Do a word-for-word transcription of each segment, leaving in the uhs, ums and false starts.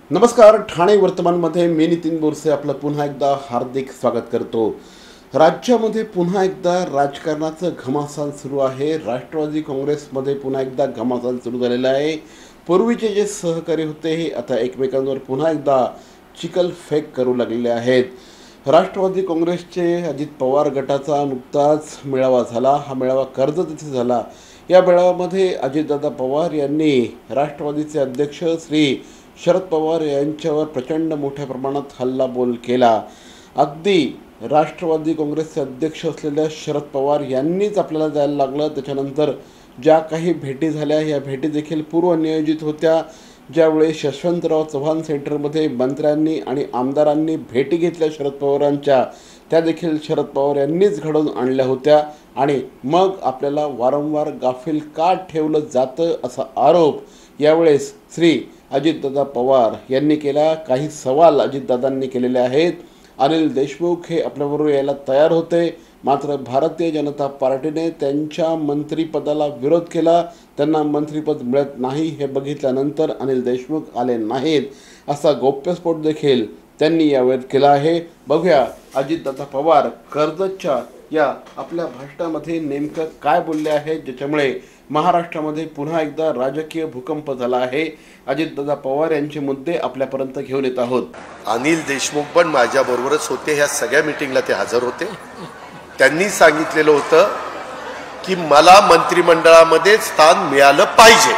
नमस्कार, ठाणे वर्तमानमध्ये मी नितीन बोरसे आपलं पुन्हा एकदा हार्दिक स्वागत करतो। राज्यामध्ये पुन्हा एकदा राजकारणाचं घमासान सुरू आहे। राष्ट्रवादी काँग्रेसमध्ये पुन्हा एकदा घमासान सुरू झालेलं आहे। पूर्वीचे जे सहकारी होते हे आता एकमेकांवर पुन्हा एकदा चिखल फेक करू लागलेले आहेत। राष्ट्रवादी काँग्रेसचे अजित पवार गटाचा नुकताच मेळावा झाला। हा मेळावा कर्जत येथे झाला। या मेळाव्यामध्ये अजितदादा पवार यांनी राष्ट्रवादीचे अध्यक्ष श्री शरद पवार यांच्यावर प्रचंड मोठ्या प्रमाणात हल्लाबोल केला। अगदी राष्ट्रवादी काँग्रेसचे अध्यक्ष असलेल्या शरद पवार यांनीच आपल्याला जायला लागलं। त्याच्यानंतर ज्या काही भेटी झाल्या या भेटी देखील पूर्वनियोजित होत्या। ज्यावेळी यशवंतराव चव्हाण सेंटरमध्ये मंत्र्यांनी आणि आमदारांनी भेटी घेतल्या शरद पवारांच्या, त्या देखील शरद पवार यांनीच घडवून आणल्या होत्या। आणि मग आपल्याला वारंवार गाफील का ठेवलं जातं असा आरोप यावेळेस श्री अजितदादा पवार यांनी केला। काही सवाल अजितदादांनी केलेले आहेत। अनिल देशमुख हे आपल्याबरोबर यायला तयार होते, मात्र भारतीय जनता पार्टीने त्यांच्या मंत्रिपदाला विरोध केला। त्यांना मंत्रिपद मिळत नाही हे बघितल्यानंतर अनिल देशमुख आले नाहीत असा गौप्यस्फोट देखील त्यांनी यावेळी केला आहे। बघूया अजितदादा पवार कर्जतच्या या आपल्या भाषणामध्ये नेमकं काय बोलले आहेत, ज्याच्यामुळे महाराष्ट्रामध्ये पुन्हा एकदा राजकीय भूकंप झाला आहे। अजितदादा पवार यांचे मुद्दे आपल्यापर्यंत घेऊन येत आहोत। अनिल देशमुख पण माझ्याबरोबरच होते, ह्या सगळ्या मीटिंगला ते हजर होते। त्यांनी सांगितलेलं होतं की मला मंत्रिमंडळामध्ये स्थान मिळालं पाहिजे।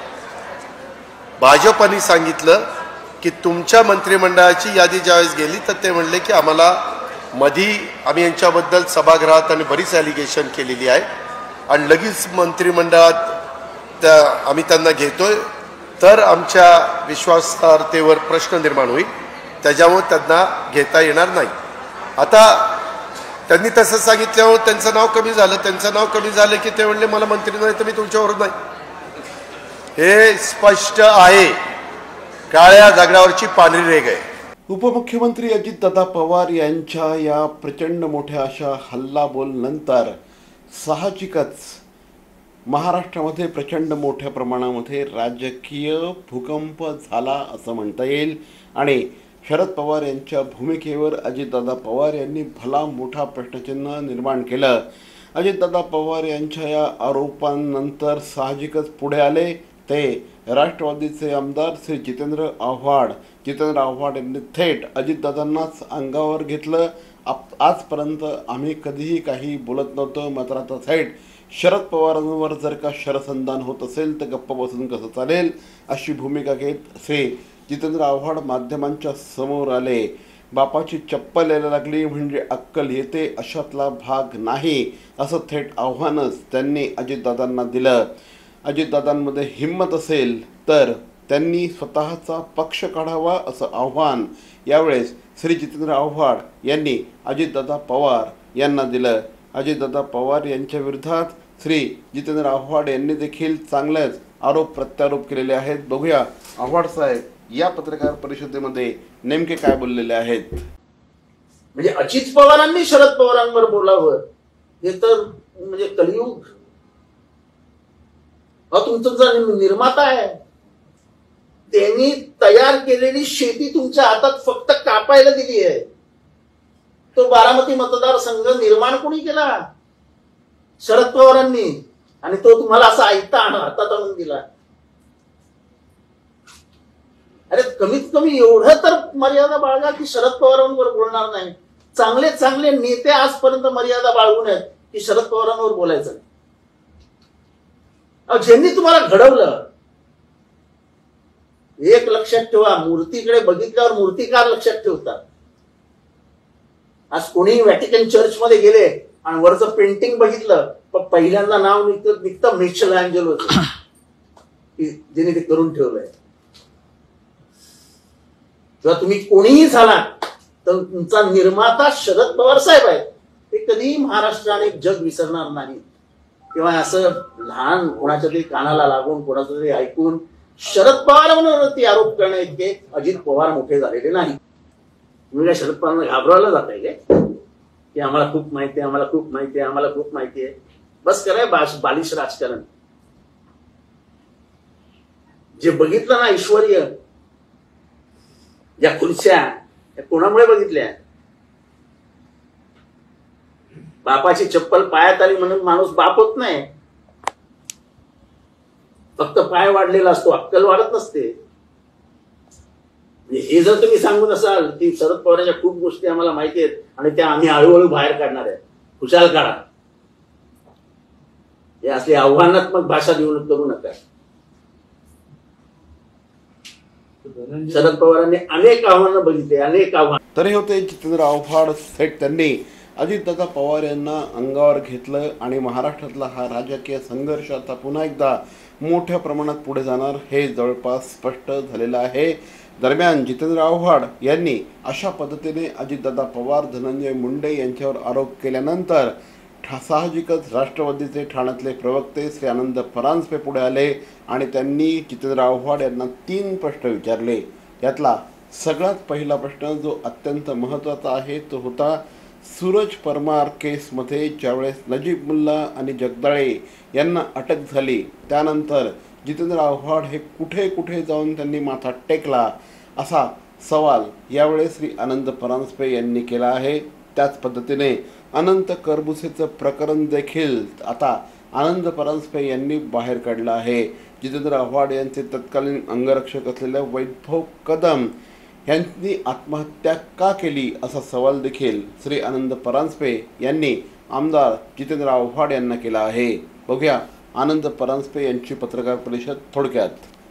भाजपने सांगितलं की तुमच्या मंत्रिमंडळाची यादी ज्यावेळेस गेली तर ते म्हणले की आम्हाला मधी आम्ही यांच्याबद्दल सभागृहात आणि बरीच ॲलिगेशन केलेली आहे आणि लगेच मंत्रिमंडळात त्या आम्ही त्यांना घेतोय तर आमच्या विश्वासार्हतेवर प्रश्न निर्माण होईल, त्याच्यामुळे त्यांना घेता येणार नाही। आता त्यांनी तसं सांगितल्यावर त्यांचं नाव कमी झालं। त्यांचं नाव कमी झालं की ते म्हणले मला मंत्री नाही तर मी तुमच्यावर नाही। हे स्पष्ट आहे, काळ्या दगडावरची पांढरी रेघ आहे। उपमुख्यमंत्री अजितदादा पवार यांच्या या प्रचंड मोठ्या अशा हल्लाबोल नंतर साहजिकच महाराष्ट्रामध्ये प्रचंड मोठ्या प्रमाणामध्ये राजकीय भूकंप झाला असं म्हणता येईल। आणि शरद पवार यांच्या भूमिकेवर अजितदादा पवार यांनी भला मोठा प्रश्नचिन्ह निर्माण केलं। अजितदादा पवार यांच्या या आरोपांनंतर साहजिकच पुढे आले ते राष्ट्रवादीचे आमदार श्री जितेंद्र आव्हाड। जितेंद्र आव्हाड यांनी थेट अजितदादांनाच अंगावर घेतलं। आप आजपर्यंत आम्ही कधीही काही बोलत नव्हतो, मात्र आता थेट शरद पवारांवर जर का शरसंधान होत असेल तर गप्प बसून कसं चालेल अशी भूमिका घेत श्री जितेंद्र आव्हाड माध्यमांच्या समोर आले। बापाची चप्पल यायला लागली म्हणजे अक्कल येते अशातला भाग नाही असं थेट आव्हानच त्यांनी अजितदादांना दिलं। अजितदादांमध्ये हिंमत असेल तर त्यांनी स्वतःचा पक्ष काढावा असं आव्हान यावेळेस श्री जितेंद्र आव्हाड यांनी अजितदादा पवार यांना दिलं। अजितदादा पवार यांच्या विरोधात श्री जितेंद्र आव्हाड यांनी देखील चांगलेच आरोप प्रत्यारोप केलेले आहेत। बघूया आव्हाड साहेब या पत्रकार परिषदेमध्ये नेमके काय बोललेले आहेत। म्हणजे अजित पवारांनी शरद पवारांवर बोलावं हे तर म्हणजे कलियुग। हा तुमचा निर्माता आहे, त्यांनी तयार केलेली शेती तुमच्या हातात फक्त कापायला दिली आहे। तो बारामती मतदारसंघ निर्माण कोणी केला? शरद पवारांनी, आणि तो तुम्हाला असा ऐकता हातात आणून दिला। अरे कमीत कमी एवढं तर मर्यादा बाळगा की शरद पवारांवर बोलणार नाही। चांगले चांगले नेते आजपर्यंत मर्यादा बाळगून आहेत की शरद पवारांवर बोलायचं नाही। ज्यांनी तुम्हाला घडवलं, एक लक्षात ठेवा, मूर्तीकडे बघितल्यावर मूर्तिकार लक्षात ठेवतात। आज कोणी व्हॅटिकन चर्च मध्ये गेले आणि वरचं पेंटिंग बघितलं पण पहिल्यांदा नाव निघतं निघतं मिशेलँजेलोचं, ज्याने ते करून ठेवलंय। जेव्हा तुम्ही कोणीही झाला तर तुमचा निर्माता शरद पवार साहेब आहेत, ते कधीही महाराष्ट्र आणि जग विसरणार नाही। किंवा असं लहान कोणाच्या तरी कानाला लागून कोणाचं तरी ऐकून शरद पवारांवरती आरोप करणे इतके अजित पवार मोठे झालेले नाही। तुम्ही काय शरद पवारांना घाबरवलं जाताय काय की आम्हाला खूप माहिती आहे, आम्हाला खूप माहिती आहे, आम्हाला खूप माहिती आहे? बस कराय बालिश राजकारण। जे बघितलं ना ऐश्वर्य, ज्या खुर्च्या त्या कोणामुळे बघितल्या? बापाची चप्पल पायात आली म्हणून माणूस बाप होत नाही. फक्त पाय वाढलेला असतो, अक्कल वाढत नसते. हे जर तुम्ही सांगून असाल की शरद पवारांच्या खूप गोष्टी आम्हाला माहिती आहेत आणि त्या आम्ही हळूहळू बाहेर काढणार आहे, खुशाल काढा. हे असली आव्हानात्मक भाषा देऊ करू नका. शरद पवारांनी अनेक आव्हानं बघितले, अनेक आव्हान. तरी होते जितेंद्र आव्हाड थेट त्यांनी अजितदादा पवार यांना अंगावर घेतलं आणि महाराष्ट्रातला हा राजकीय संघर्ष आता पुन्हा एकदा मोठ्या प्रमाणात पुढे जाणार हे जवळपास स्पष्ट झालेलं आहे. दरम्यान जितेंद्र आव्हाड यांनी अशा पद्धतीने अजितदादा पवार, धनंजय मुंडे यांच्यावर आरोप केल्यानंतर साहजिकच राष्ट्रवादीचे ठाण्यातले प्रवक्ते श्री आनंद परांजपे पुढे आले आणि त्यांनी जितेंद्र आव्हाड यांना तीन प्रश्न विचारले. यातला सगळ्यात पहिला प्रश्न जो अत्यंत महत्त्वाचा आहे तो होता सूरज परमार केसमध्ये ज्यावेळेस नजीब मुल्ला आणि जगदाळे यांना अटक झाली त्यानंतर जितेंद्र आव्हाड हे कुठे कुठे जाऊन त्यांनी माथा टेकला असा सवाल यावेळेस श्री आनंद परांजपे यांनी केला आहे. त्याच पद्धतीने अनंत करबुसेचं प्रकरण देखील आता आनंद परांजपे यांनी बाहेर काढलं आहे. जितेंद्र आव्हाड यांचे तत्कालीन अंगरक्षक असलेल्या वैभव कदम यांनी आत्महत्या का केली असा सवाल देखील श्री आनंद परांजपे यांनी आमदार जितेंद्र आव्हाड यांना केला आहे. बघूया आनंद परांजपे यांची पत्रकार परिषद थोडक्यात.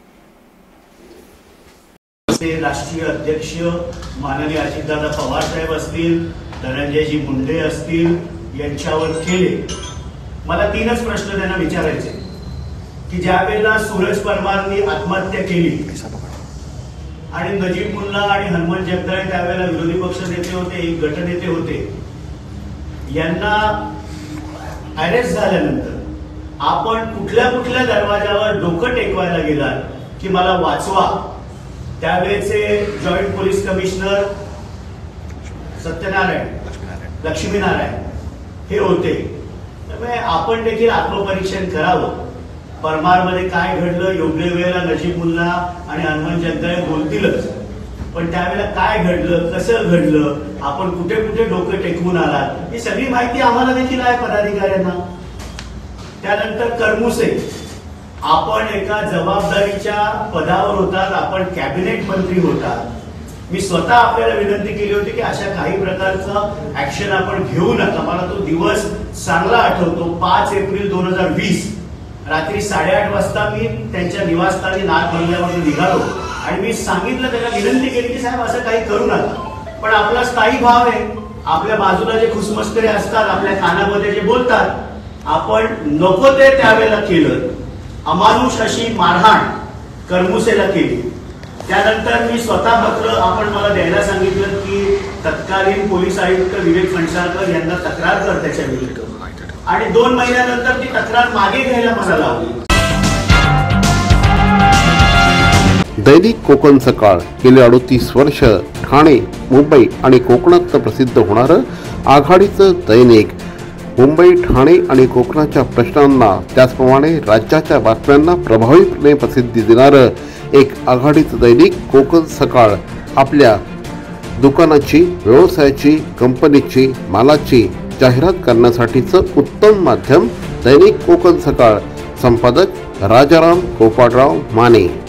राष्ट्रीय अध्यक्ष माननीय अजितदादा पवार साहेब असतील, धनंजयजी मुंडे असतील यांच्यावर केले. मला तीनच प्रश्न त्यांना विचारायचे की ज्या वेळेला सूरज परमारनी आत्महत्या केली आणि नजीब मुल्ला आणि हनुमान जगदाळे त्यावेळेला विरोधी पक्ष नेते होते, गटनेते होते, यांना अरेस्ट झाल्यानंतर आपण कुठल्या कुठल्या दरवाजावर डोकं टेकवायला गेलात की मला वाचवा? त्यावेळेचे joint police commissioner Satyanarayan Laxminarayan हे होते. त्यामुळे आपण देखील आत्मपरीक्षण करावं. परमारमध्ये काय घडलं, योग्य वेळेला नजीब मुल्ला आणि हनुमान जगदाळे बोलतीलच, पण त्यावेळेला काय घडलं, कसं घडलं, आपण कुठे कुठे डोकं टेकवून आलात ही सगळी माहिती आम्हाला देखील आहे पदाधिकाऱ्यांना. त्यानंतर करमुसे, आपण एका जबाबदारीच्या पदावर होतात, आपण कॅबिनेट मंत्री होतात. मी स्वतः आपल्याला विनंती केली होती की अशा काही प्रकारचं ऍक्शन आपण घेऊ नका. मला तो दिवस चांगला आठवतो. पाच एप्रिल दोन हजार वीस रात्री साडेआठ वाजता मी त्यांच्या निवासस्थानी नाथ बंगल्यावरून निघालो आणि मी सांगितलं, त्याला विनंती केली की साहेब असं काही करू नका, पण आपला स्थायी भाव आहे, आपल्या बाजूला जे खुसमस्करे असतात, आपल्या कानामध्ये जे बोलतात, आपण नको ते त्यावेळेला केलं. अमानुष अशी मारहाण करमुसेला केली. त्यानंतर मी स्वतः पत्र आपण मला द्यायला सांगितलं की तत्कालीन पोलीस आयुक्त विवेक फणसाळकर यांना तक्रार कर त्याच्या विरुद्ध, आणि दोन महिन्यानंतर ती तक्रार मागे घ्यायला मला लावली. दैनिक कोकण सकाळ गेली अडतीस वर्ष ठाणे, मुंबई आणि कोकणात प्रसिद्ध होणारं आघाडीचं दैनिक. मुंबई, ठाणे आणि कोकणाच्या प्रश्नांना त्याचप्रमाणे राज्याच्या बातम्यांना प्रभावीपणे प्रसिद्धी देणारं एक आघाडीचं दैनिक कोकण सकाळ आपल्या दुकानाची, व्यवसायाची, कंपनीची, मालाची जाहिरात करण्यासाठीचं उत्तम माध्यम दैनिक कोकण सकाळ. संपादक राजाराम गोपाळराव माने.